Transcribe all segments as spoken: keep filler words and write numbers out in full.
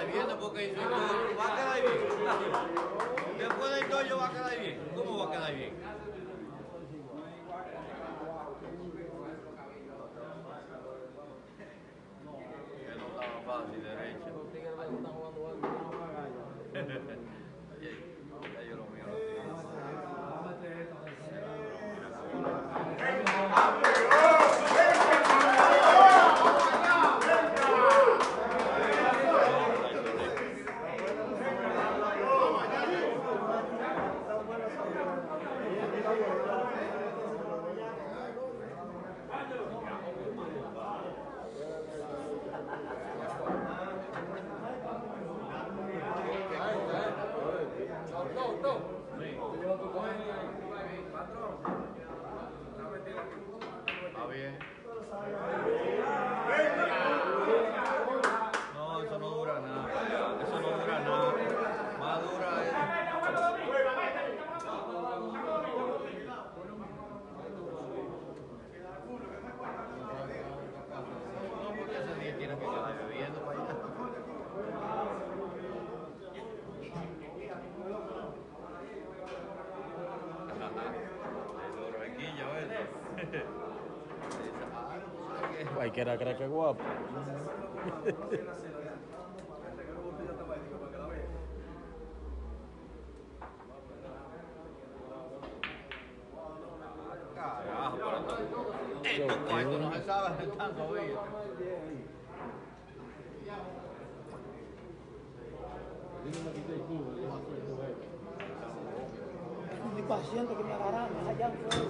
quedar bien, después que hizo todo, va a quedar bien. Después de todo yo va a quedar bien. ¿Cómo va a quedar bien? Que no estaba fácil, derecha. Ya yo lo miro. Está bien. No, eso no dura nada. Eso no dura nada. Más dura es. No, porque ese día tiene que quedar bebiendo para allá. Cualquiera cree que es guapo. Carajo, pero estos cuartos no se saben tanto, ¿viste? Mi paciente que me agarraron allá fue.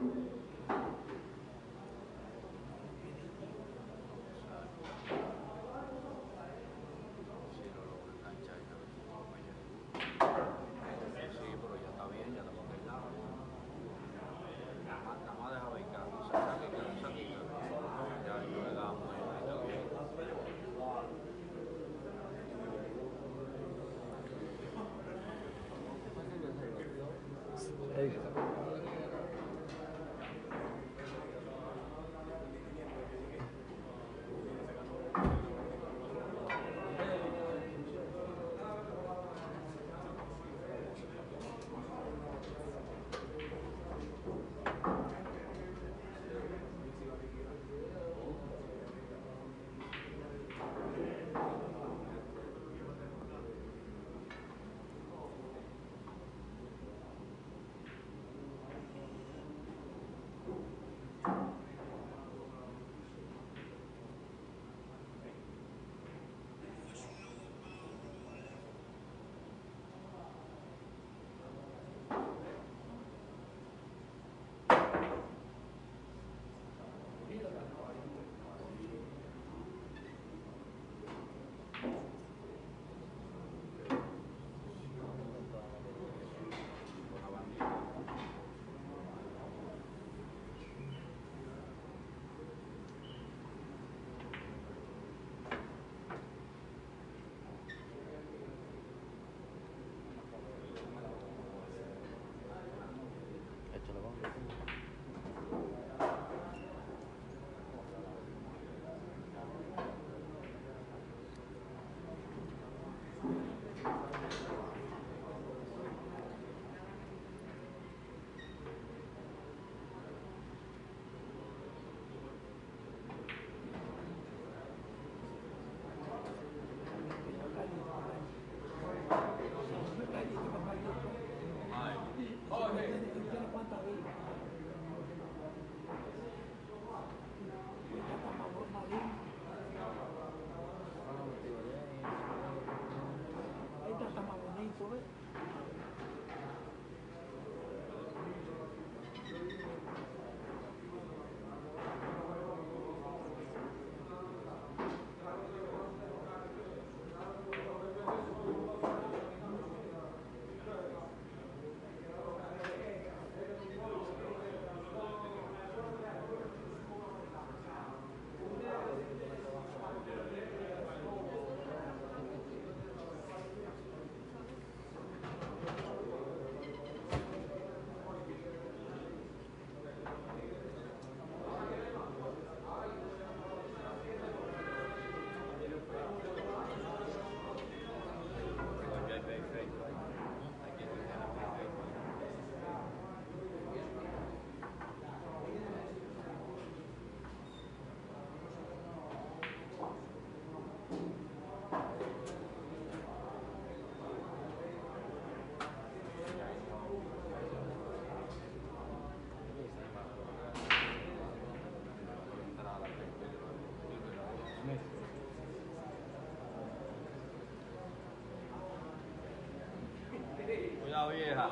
Cuidado, vieja.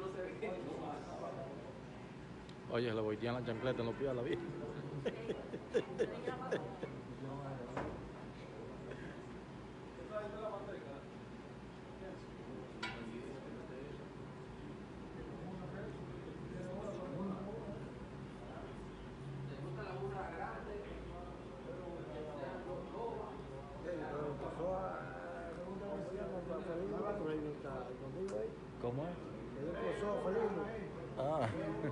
Oye, le voltean la chancleta en los pies a la vieja. ¿Cómo es? Ah.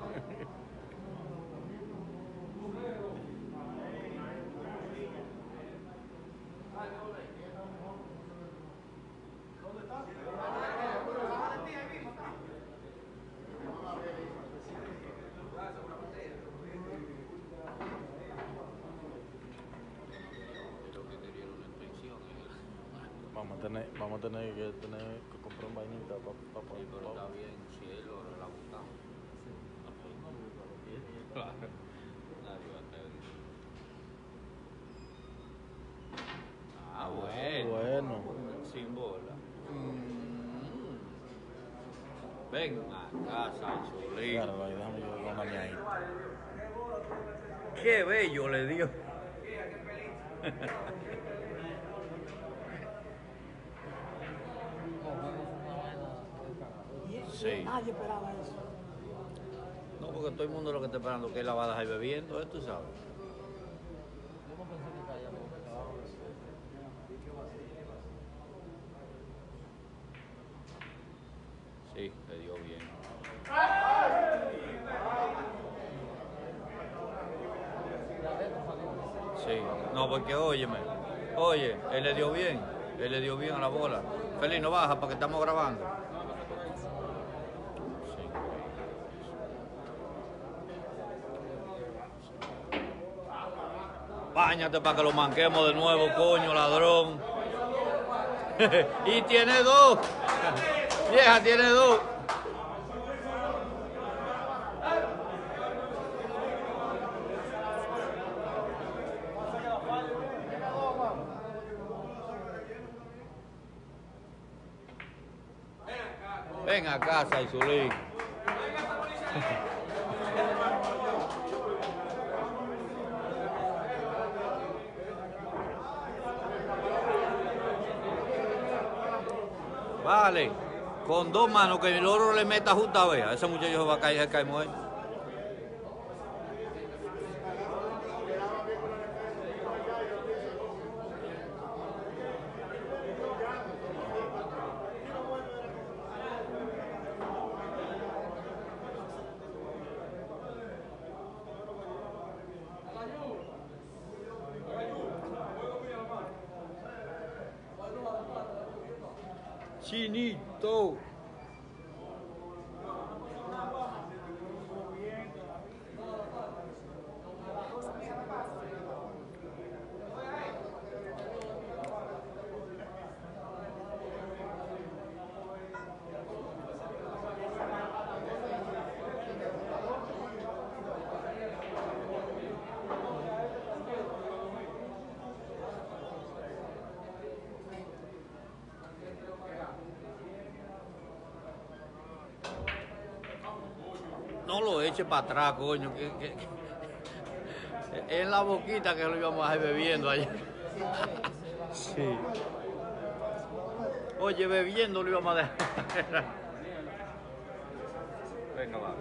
Vamos a tener, vamos a tener que tener que comprar un vainita para pa, pa, Sí, pero pa, está bien, si él lo la buscamos. Claro. Nadie va a estar ahí. Ah, bueno. bueno. Sin bola. Mm. Ven a casa, Solín. Claro, déjame yo con una mañana. Qué bello le dio. Y Sí. nadie esperaba eso. No, porque todo el mundo lo que está esperando es que él la va a dejar bebiendo, ¿eh? Tú sabes. Sí, le dio bien. Sí, no, porque óyeme, oye, él le dio bien, él le dio bien a la bola. Feliz, no baja porque estamos grabando. Sí. Báñate para que lo manquemos de nuevo, coño, ladrón. Y tiene dos. Vieja, tiene dos. Ven a casa, Isulín. Vale, con dos manos que el oro le meta justo a ver. A ese muchacho se va a caer, se cae muerto. Chinito. No lo eche para atrás, coño. Que, que, que- es la boquita que lo íbamos a ir bebiendo allá. Sí. Oye, bebiendo lo íbamos a dejar. Venga, va.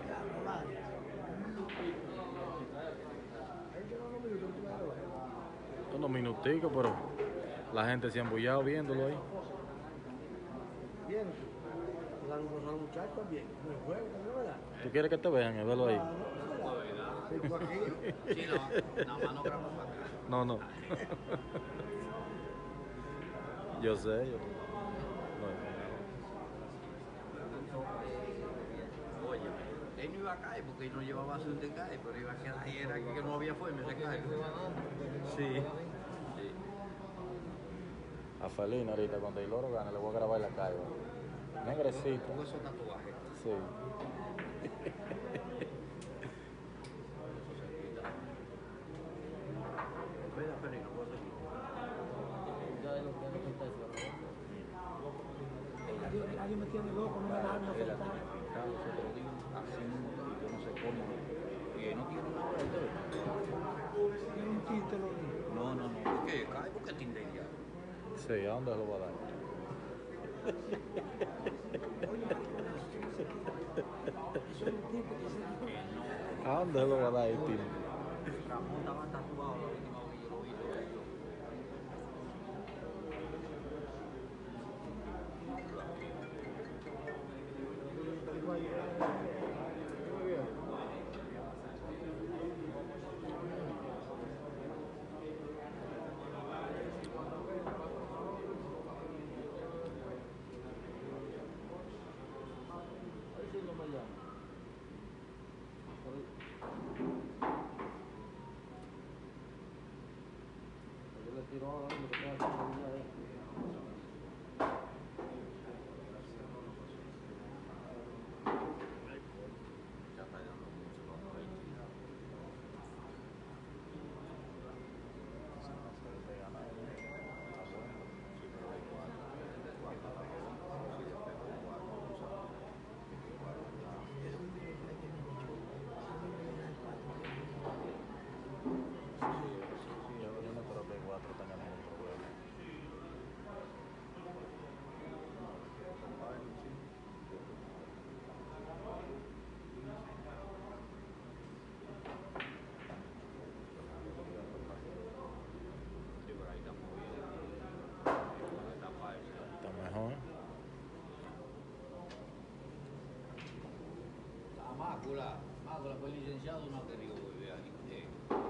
Unos minuticos, pero la gente se ha embullado viéndolo ahí. Bien, los muchachos bien, muy juego, ¿no verdad? ¿Tú quieres que te vean y verlo ahí? Fico aquí. Sí, no, nada más no grabamos para acá. No, no. Yo sé, yo. No. Oye, él no iba a caer porque él no llevaba su de caer, pero iba a quedar ahí, era que no había forma de caer. Sí. Sí. A Felina ahorita, cuando el oro gane, le voy a grabar la calle. Negrecito. Con esos tatuajes. Sí. Espera, espera, no puedo seguir. El radio me tiene loco, no me da una Él falta. Carlos otro día haciendo, yo no sé cómo, y él no tiene una hora de todo. Tiene un chiste, lo digo. No, no, no, ¿por qué? Cae porque te india. Sí, ¿a dónde lo va a dar? ¿A dónde lo va a dar el tío? Ramón estaba tatuado la última vez que yo lo vi. Mácula, Mácula fue licenciado, no ha querido volver aquí. Eh,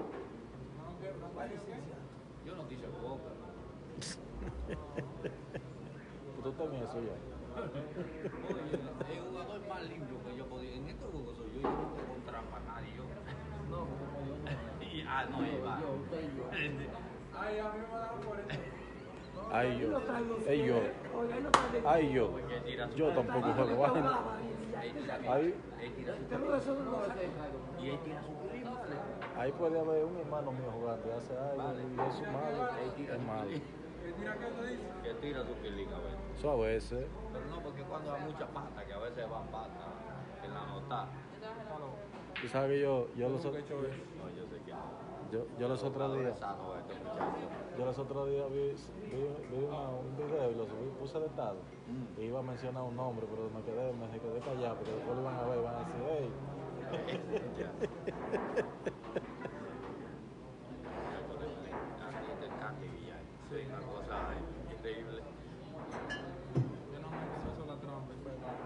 yo no quise boca. Tú tenías eso ya. Oye, el jugador más limpio que yo podía. En estos juegos soy yo, yo no puedo contra para nadie. Yo. No, como yo no. Y, ah, no, yo, Iván. yo, usted y yo. Ay, a mí me da por eso. Ay, yo. Ey, yo. Oiga, él no trae de- Ay, yo. Porque él tira su Yo tampoco juego vaina. Él tira, Ahí, él tira su Usted no eso no lo hace. y él tira su primo. ahí puede haber un hermano mío jugando y hace algo y es su malo. Es malo. ¿Qué tira que te dice? Que tira su quilica, a ver. Eso a veces. Pero no, porque cuando hay mucha pata, que a veces van pata en la nota. Tú sabes que yo, yo los, Nunca he hecho eso. No, yo sé que yo, yo los otros días, Sano, este muchacho. yo los otros días vi, vi, vi una- un video y lo subí, puse de estado. Mm. Y iba a mencionar un nombre, pero me quedé, me quedé callado, porque después lo iban a ver, iban a decir, hey. Ya. Este Candy Villar. Sí, una cosa increíble. Yo no me hizo eso la trampa y fue la-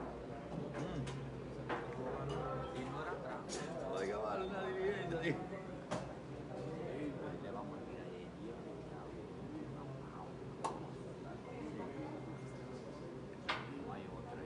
Y no era trampa. Oiga, vale, una diligencia. Digo. Le vamos a tirar el hielo. No hay otra.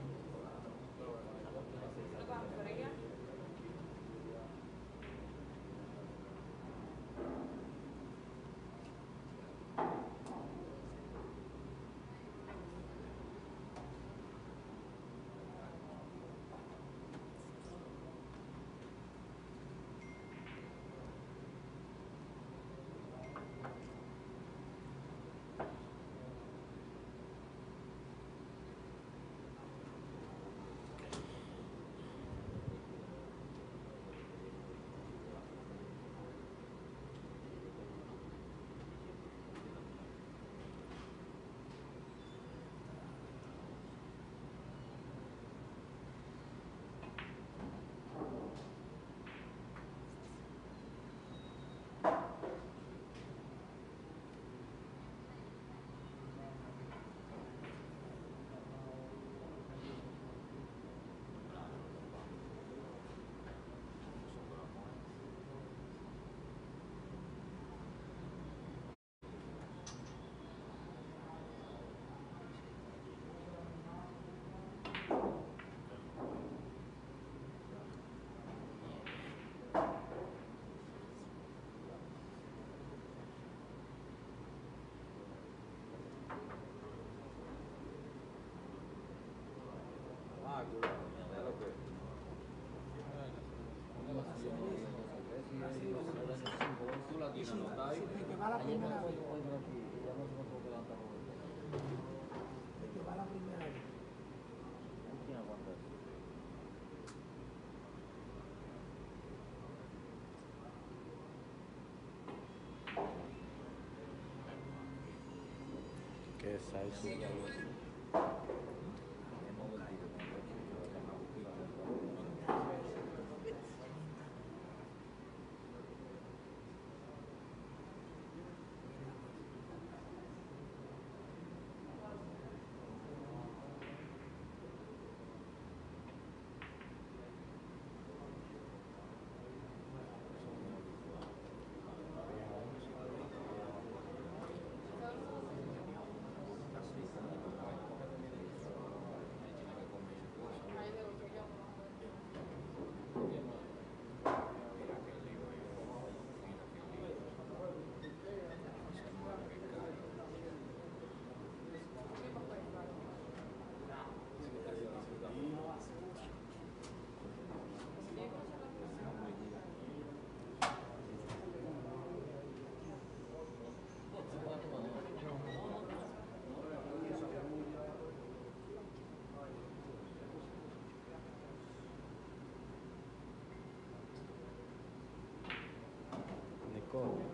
Tú la tienes anotada ahí. El que va la primera vez. El que va la primera vez. ¿Qué es eso? Nicole.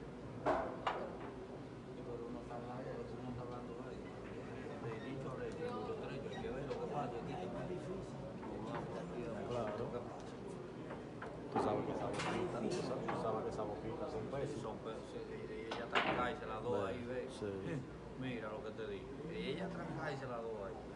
Pero uno está hablando, uno está hablando ahí. De dicho de mucho trecho, hay que ver lo que pasa. Aquí es más difícil. Claro. Tú sabes que esa boquita, tú sabes, tú sabes que esa boquita son pesos. Son pesos. Y ella tranca y se la doy ahí, ve. Sí. Mira lo que te digo. Ella tranca y se la doy ahí.